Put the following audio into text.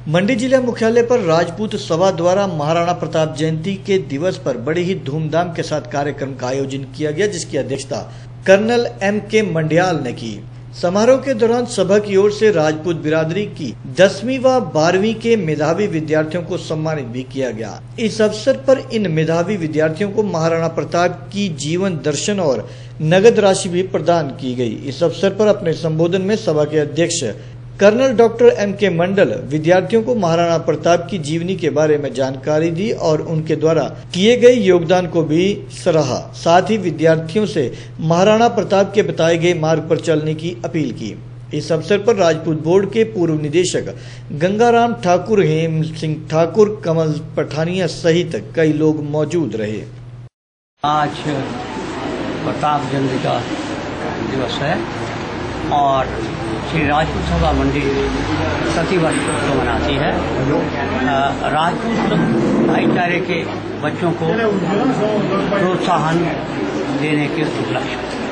मंडी जिला मुख्यालय पर राजपूत सभा द्वारा महाराणा प्रताप जयंती के दिवस पर बड़े ही धूमधाम के साथ कार्यक्रम का आयोजन किया गया, जिसकी अध्यक्षता कर्नल M.K. मंडियाल ने की। समारोह के दौरान सभा की ओर से राजपूत बिरादरी की 10वीं व 12वीं के मेधावी विद्यार्थियों को सम्मानित भी किया गया। इस अवसर पर इन मेधावी विद्यार्थियों को महाराणा प्रताप की जीवन दर्शन और नगद राशि भी प्रदान की गई। इस अवसर पर अपने संबोधन में सभा के अध्यक्ष कर्नल डॉक्टर M.K. मंडल विद्यार्थियों को महाराणा प्रताप की जीवनी के बारे में जानकारी दी और उनके द्वारा किए गए योगदान को भी सराहा। साथ ही विद्यार्थियों से महाराणा प्रताप के बताए गए मार्ग पर चलने की अपील की। इस अवसर पर राजपूत बोर्ड के पूर्व निदेशक गंगाराम ठाकुर, हेम सिंह ठाकुर, कमल पठानिया सहित कई लोग मौजूद रहे। आज प्रताप जयंती का दिवस है और श्री राजपूत सभा मंडी प्रतिवर्ष को मनाती है। राजपूत भाईचारे के बच्चों को प्रोत्साहन देने के उपलक्ष्य